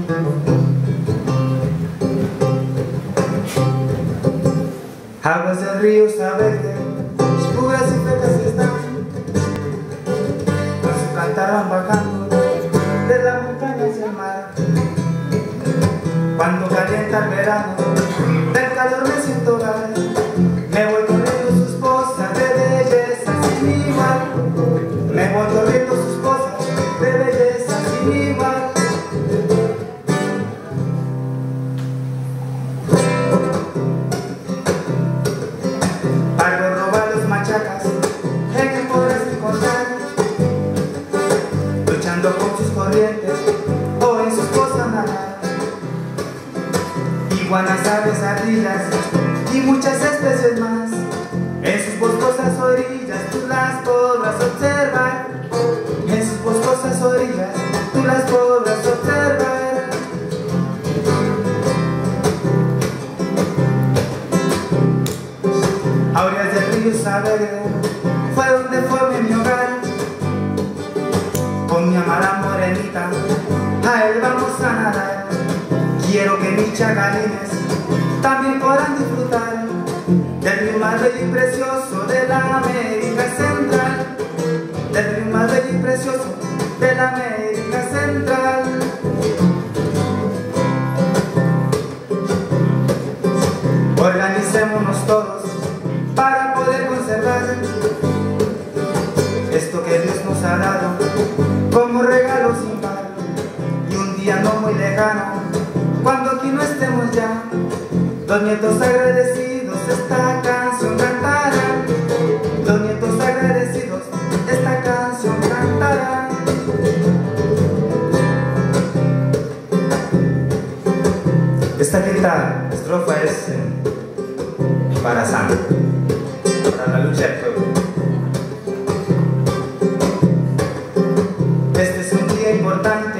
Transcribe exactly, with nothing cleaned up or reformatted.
Aguas del río está verde, puras y fecas están, con su cantar van bajando de la montaña hacia el mar. Cuando calienta el verano, del calor me siento hogar, me voy corriendo sus cosas de belleza sin igual, me voy corriendo sus cosas de belleza sin igual. Algo roba los machacas, en que podrás encontrar, luchando con sus corrientes o en sus cosas nadar. Iguanas, aves, ardillas y muchas especies más, en sus boscosas orillas tú las podrás observar, en sus boscosas orillas tú las podrás observar. A orillas del río Sabedeo fue donde formé mi hogar, con mi amada morenita a él vamos a nadar. Quiero que mis chagalines también podrán disfrutar del río más bello y precioso de la América Central, del río más bello y precioso de la América Central. Organicémonos todos para poder conservar esto que Dios nos ha dado como regalo sin par. Y un día no muy lejano, cuando aquí no estemos ya, los nietos agradecidos esta canción cantarán, los nietos agradecidos esta canción cantarán. Esta quinta estrofa es eh, para Sam, para la lucha del pueblo. Este es un día importante